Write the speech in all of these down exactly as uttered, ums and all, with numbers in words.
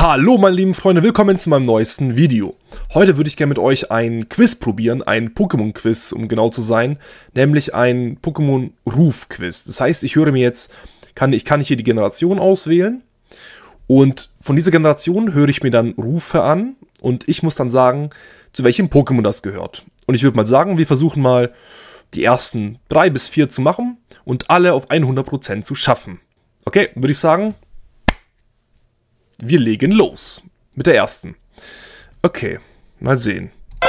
Hallo meine lieben Freunde, willkommen zu meinem neuesten Video. Heute würde ich gerne mit euch ein Quiz probieren, ein Pokémon-Quiz, um genau zu sein, nämlich ein Pokémon-Ruf-Quiz. Das heißt, ich höre mir jetzt, kann, ich kann hier die Generation auswählen und von dieser Generation höre ich mir dann Rufe an und ich muss dann sagen, zu welchem Pokémon das gehört. Und ich würde mal sagen, wir versuchen mal die ersten drei bis vier zu machen und alle auf hundert Prozent zu schaffen. Okay, würde ich sagen, wir legen los mit der ersten. Okay, mal sehen.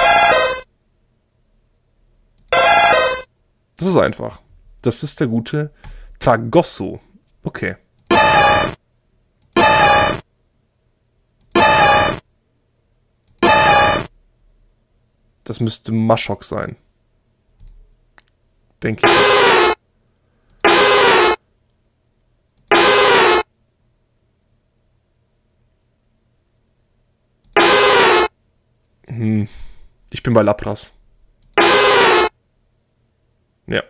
Das ist einfach. Das ist der gute Tragosso. Okay. Das müsste Maschok sein. Denke ich. Hm. Ich bin bei Lapras. Ja.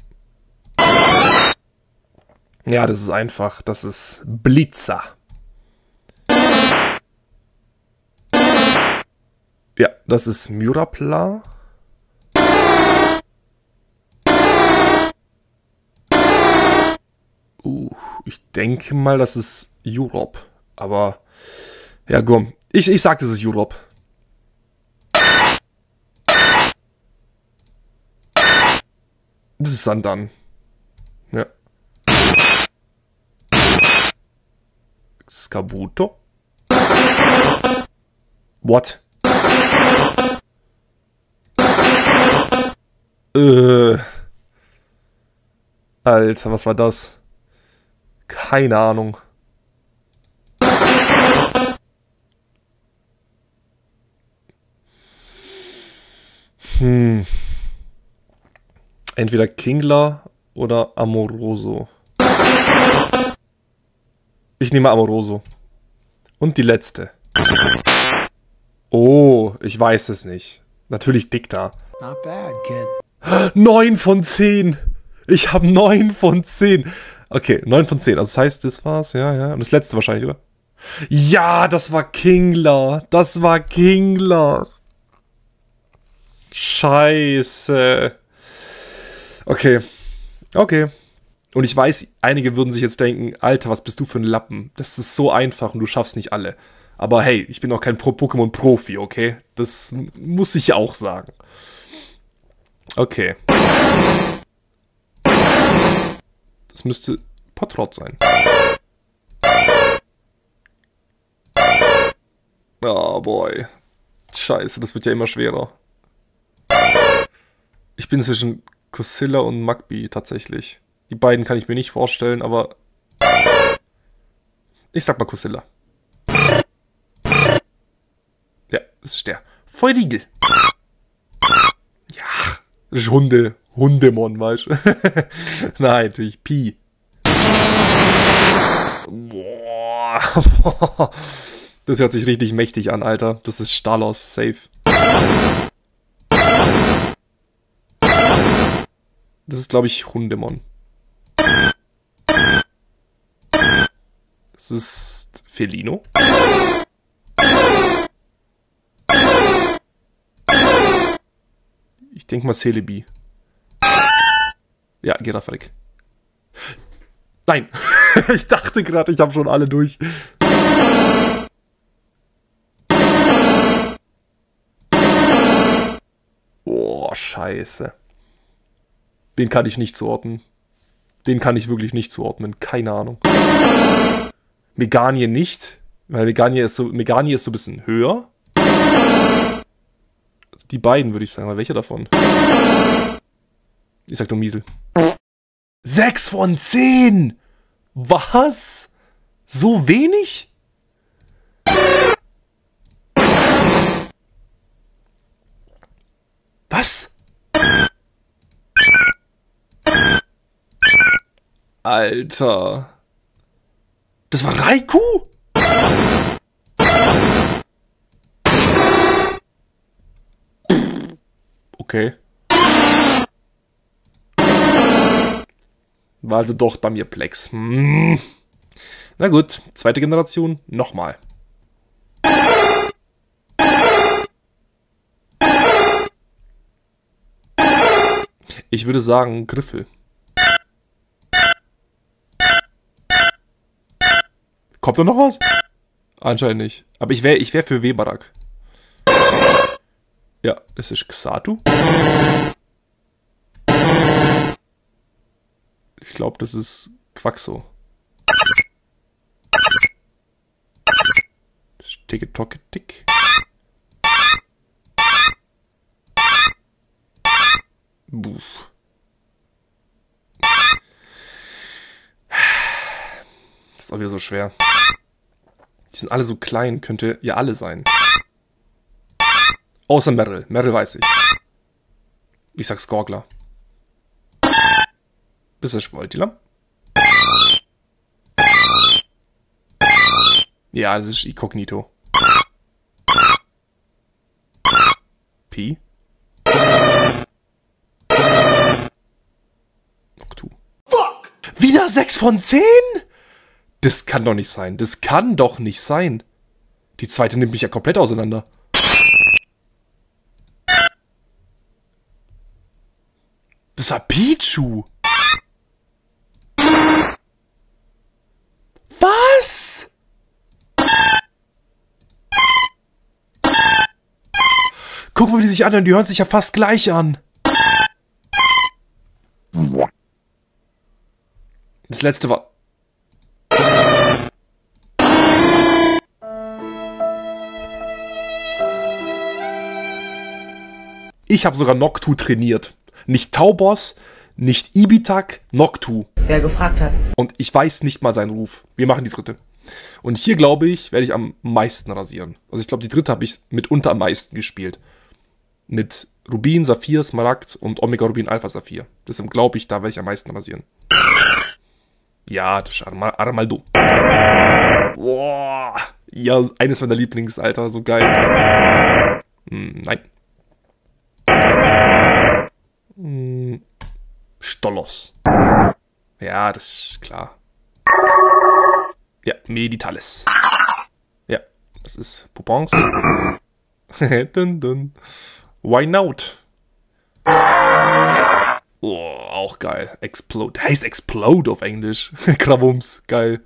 Ja, das ist einfach. Das ist Blitzer. Ja, das ist Myrapla. Uh, ich denke mal, das ist Europe. Aber, ja, komm. Ich, ich sag, das ist Europe. Das ist Sandan. Ja. Skabuto. What? Äh. Alter, was war das? Keine Ahnung. Hm. Entweder Kingler oder Amoroso. Ich nehme Amoroso. Und die letzte. Oh, ich weiß es nicht. Natürlich Dicta. Not bad, kid. neun von zehn. Ich habe neun von zehn. Okay, neun von zehn. Also das heißt, das war's. Ja, ja. Und das letzte wahrscheinlich, oder? Ja, das war Kingler. Das war Kingler. Scheiße. Okay. Okay. Und ich weiß, einige würden sich jetzt denken, Alter, was bist du für ein Lappen? Das ist so einfach und du schaffst nicht alle. Aber hey, ich bin auch kein Pokémon-Profi, okay? Das muss ich ja auch sagen. Okay. Das müsste Potrot sein. Oh boy. Scheiße, das wird ja immer schwerer. Ich bin zwischen Cosilla und Magby tatsächlich. Die beiden kann ich mir nicht vorstellen, aber ich sag mal Cosilla. Ja, das ist der Feurigel. Ja, das ist Hunde, Hundemon, weißt du? Nein, natürlich Pi. Boah. Das hört sich richtig mächtig an, Alter. Das ist Stalos, safe. Das ist, glaube ich, Hundemon. Das ist Felino. Ich denke mal Celebi. Ja, Girafarik. Nein! Ich dachte gerade, ich habe schon alle durch. Boah, scheiße. Den kann ich nicht zuordnen. Den kann ich wirklich nicht zuordnen. Keine Ahnung. Meganie nicht. Weil Meganie ist so, Meganie ist so ein bisschen höher. Also die beiden würde ich sagen. Aber welcher davon? Ich sag nur Miesel. sechs von zehn! Was? So wenig? Was? Alter. Das war Raikou? Okay. War also doch Damirplex. Hm. Na gut, zweite Generation, nochmal. Ich würde sagen Griffel. Kommt da noch was? Anscheinend nicht. Aber ich wäre ich wär für Weberak. Ja, das ist Xatu. Ich glaube, das ist Quaxo. Ticke-Tocke-Tick. Buff. Das ist auch wieder so schwer. Die sind alle so klein, könnte ja alle sein. Außer Meryl. Meryl weiß ich. Ich sag Skorgler. Bist du Voltilam? Ja, das ist Inkognito. Pi. Noctu. Fuck! Wieder sechs von zehn? Das kann doch nicht sein. Das kann doch nicht sein. Die zweite nimmt mich ja komplett auseinander. Das war Pichu. Was? Guck mal, wie die sich anhören. Die hören sich ja fast gleich an. Das letzte war... Ich habe sogar Noctu trainiert. Nicht Taubos, nicht Ibitak, Noctu. Wer gefragt hat. Und ich weiß nicht mal seinen Ruf. Wir machen die dritte. Und hier, glaube ich, werde ich am meisten rasieren. Also ich glaube, die dritte habe ich mitunter am meisten gespielt. Mit Rubin, Saphir, Smaragd und Omega Rubin, Alpha Saphir. Deshalb glaube ich, da werde ich am meisten rasieren. Ja, das ist Armal Armaldo. Boah. Ja, eines meiner Lieblings, Alter. So geil. Hm, nein. Hm, Stolos. Ja, das ist klar. Ja, Meditalis. Ja, das ist Poupons. dun, dun. Why not? Oh, auch geil. Explode. Heißt Explode auf Englisch. Krawums. Geil.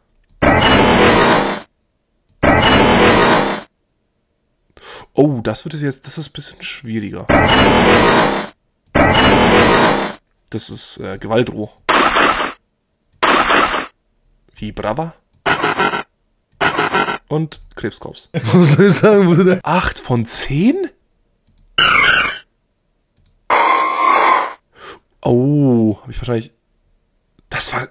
Oh, das wird jetzt... Das ist ein bisschen schwieriger. Das ist äh, Gewaltroh. Vibrava. Und Krebskorps. Was soll ich sagen, Bruder? acht von zehn? Oh, habe ich wahrscheinlich... Das war...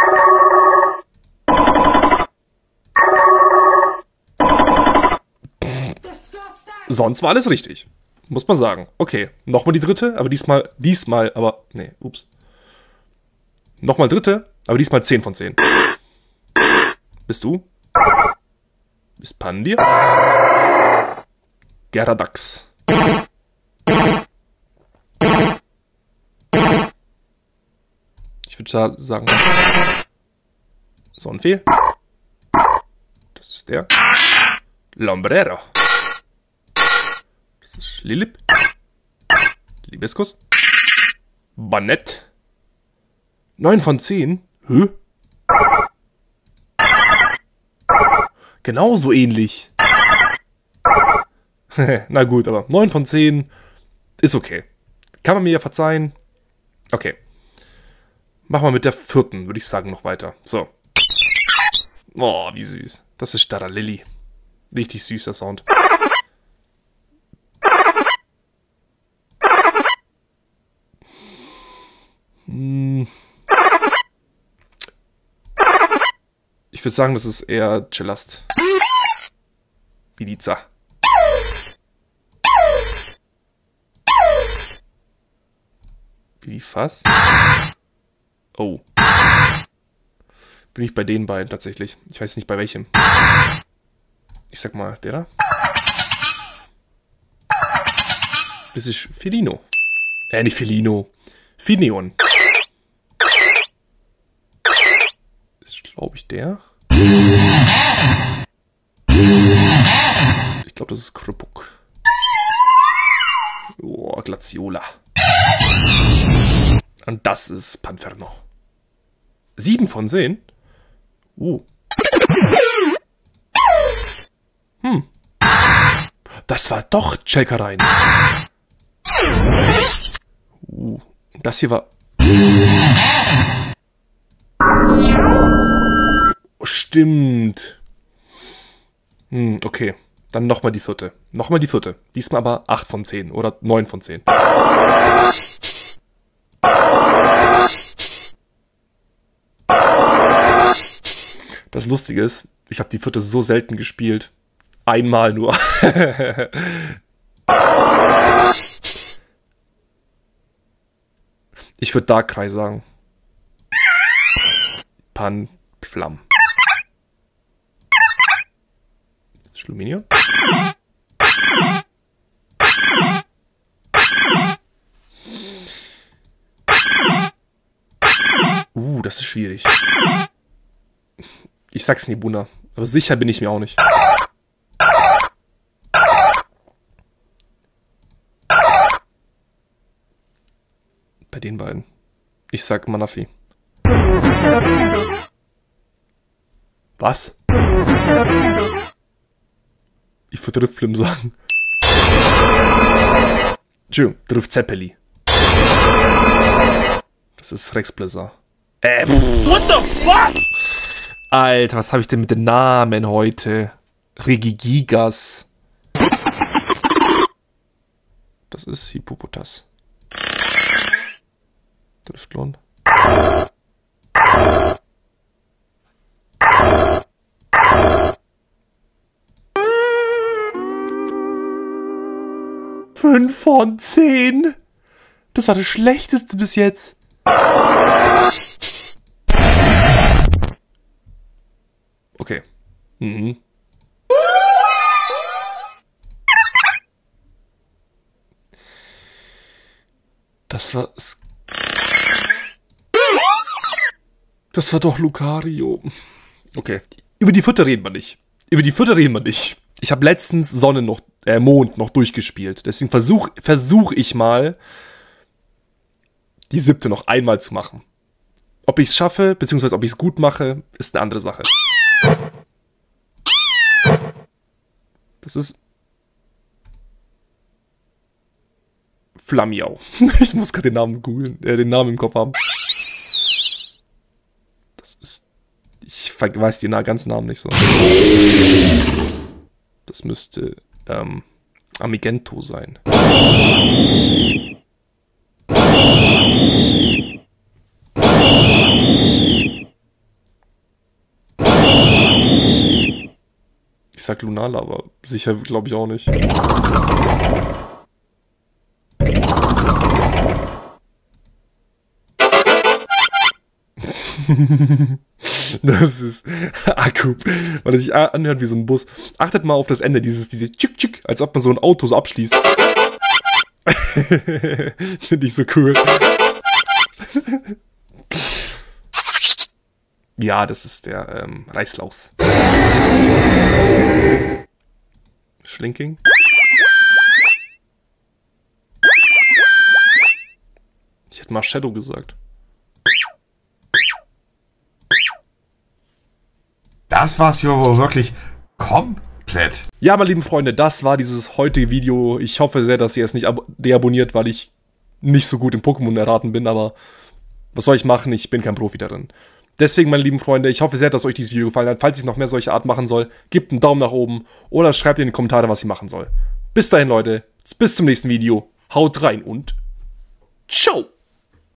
Sonst war alles richtig. Muss man sagen. Okay, nochmal die dritte, aber diesmal... Diesmal, aber... Nee, ups. Nochmal dritte, aber diesmal zehn von zehn. Bist du? Bist Pandir? Geradax. Ich würde sagen, Sonnenfee. Das ist der. Lombrero. Das ist Lilip. Libeskus. Banett. neun von zehn. Hä? Genauso ähnlich. Na gut, aber neun von zehn ist okay. Kann man mir ja verzeihen. Okay. Machen wir mit der vierten, würde ich sagen, noch weiter. So. Oh, wie süß. Das ist Staralilli. Richtig süßer Sound. Hm. Ich würde sagen, das ist eher Chillast. Biliza. Bilifas. Oh. Bin ich bei den beiden tatsächlich. Ich weiß nicht bei welchem. Ich sag mal, der da. Das ist Felino. Äh, nicht Felino. Fineon. Das ist, glaube ich, der. Ich glaube, das ist Krupuk. Oh, Glaciola. Und das ist Panferno. Sieben von zehn? Uh. Hm. Das war doch Chelkerein. Uh. Das hier war... Oh, stimmt. Hm, okay. Dann nochmal die vierte. Nochmal die vierte. Diesmal aber acht von zehn oder neun von zehn. Das Lustige ist, ich habe die vierte so selten gespielt. Einmal nur. Ich würde Darkrai sagen. Pan Flamm. Schluminion? Uh, das ist schwierig. Ich sag's Nibuna, aber sicher bin ich mir auch nicht. Bei den beiden. Ich sag Manafi. Was? Ich würde Driftblim sagen. Tschö, Drift Zeppeli. Das ist Rex Blizzard. Äh, what the fuck? Alter, was habe ich denn mit den Namen heute? Regigigas. Das ist Hippopotas. Driftlon. Fünf von zehn. Das war das Schlechteste bis jetzt. Okay. Mhm. Das war... Das war doch Lucario. Okay. Über die vierte reden wir nicht. Über die vierte reden wir nicht. Ich habe letztens Sonne noch, äh, Mond noch durchgespielt. Deswegen versuche versuch ich mal, die siebte noch einmal zu machen. Ob ich es schaffe, beziehungsweise ob ich es gut mache, ist eine andere Sache. Das ist... Flammiau. Ich muss gerade den Namen googeln, äh, den Namen im Kopf haben. Das ist... Ich weiß den ganzen Namen nicht so. Das müsste ähm, Amigento sein. Ich sag Lunala, aber sicher glaube ich auch nicht. Das ist Akku, weil er sich anhört wie so ein Bus. Achtet mal auf das Ende, dieses, diese Tschick Tschick, als ob man so ein Auto so abschließt. Finde ich so cool. Ja, das ist der ähm, Reislaus. Schlinking. Ich hätte mal Shadow gesagt. Das war's ja wohl wirklich komplett. Ja, meine lieben Freunde, das war dieses heutige Video. Ich hoffe sehr, dass ihr es nicht deabonniert, weil ich nicht so gut im Pokémon erraten bin, aber was soll ich machen? Ich bin kein Profi darin. Deswegen, meine lieben Freunde, ich hoffe sehr, dass euch dieses Video gefallen hat. Falls ich noch mehr solche Art machen soll, gebt einen Daumen nach oben oder schreibt in die Kommentare, was ich machen soll. Bis dahin, Leute. Bis zum nächsten Video. Haut rein und ciao!